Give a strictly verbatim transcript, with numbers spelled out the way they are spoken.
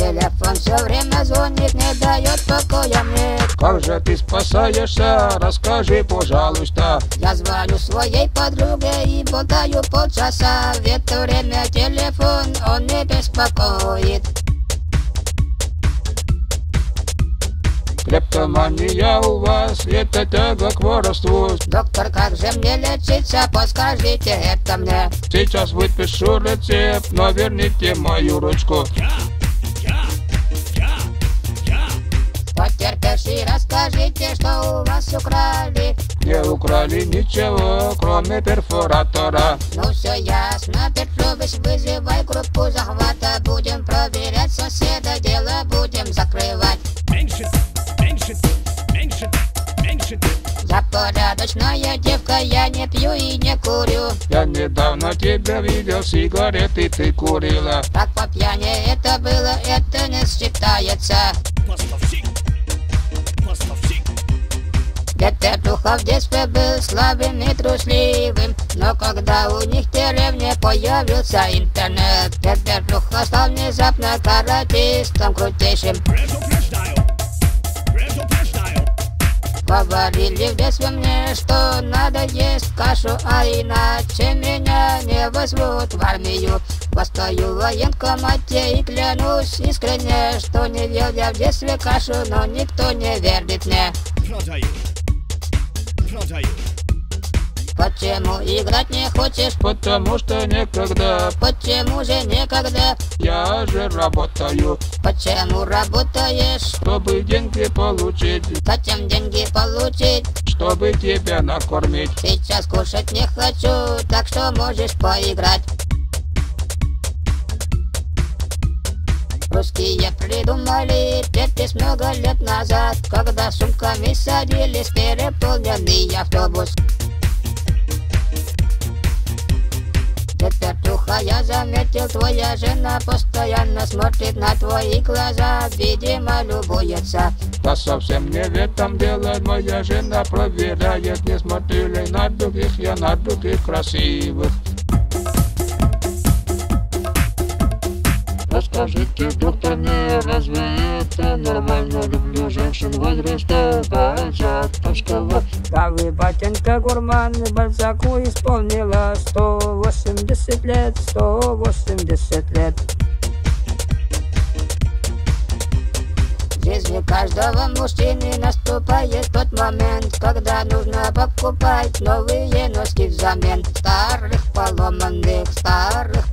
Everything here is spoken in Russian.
Телефон все время звонит, не дает покоя мне. Как же ты спасаешься, расскажи, пожалуйста. Я звоню своей подруге и болтаю полчаса. В это время телефон он не беспокоит. Клептомания у вас, это тяга к воровству. Доктор, как же мне лечиться, подскажите это мне. Сейчас выпишу рецепт, но верните мою ручку. Потерпевший, расскажите, что у вас украли. Не украли ничего, кроме перфоратора. Ну все ясно, Петрович, вызывай группу захвата. Будем проверять соседа, дело будем закрывать. Я порядочная девка, я не пью и не курю. Я недавно тебя видел, сигареты ты курила. Так по пьяни это было, это не считается. Дед Петруха в детстве был слабым и трусливым, но когда у них в деревне появился интернет, Дед Петруха стал внезапно каратистом крутейшим. Говорили в детстве мне, что надо есть кашу, а иначе меня не возьмут в армию. Постою в военкомате и клянусь искренне, что не ел я в детстве кашу, но никто не верит мне. Почему играть не хочешь? Потому что некогда. Почему же некогда? Я же работаю. Почему работаешь? Чтобы деньги получить. Зачем деньги получить? Чтобы тебя накормить. Сейчас кушать не хочу, так что можешь поиграть. Русские придумали пепис много лет назад, когда сумками садились в переполненный автобус. Дед Петруха, я заметил, твоя жена постоянно смотрит на твои глаза, видимо, любуется. Да совсем не в этом дело, моя жена проверяет, не смотрели на других, я на других красивых. Расскажите, доктор, мне разве это нормально? Люблю женщин возраста Бальзаковского. Да вы, батенька гурман, Бальзаку исполнила сто восемьдесят лет, сто восемьдесят лет. В жизни каждого мужчины наступает тот момент, когда нужно покупать новые носки взамен старых поломанных, старых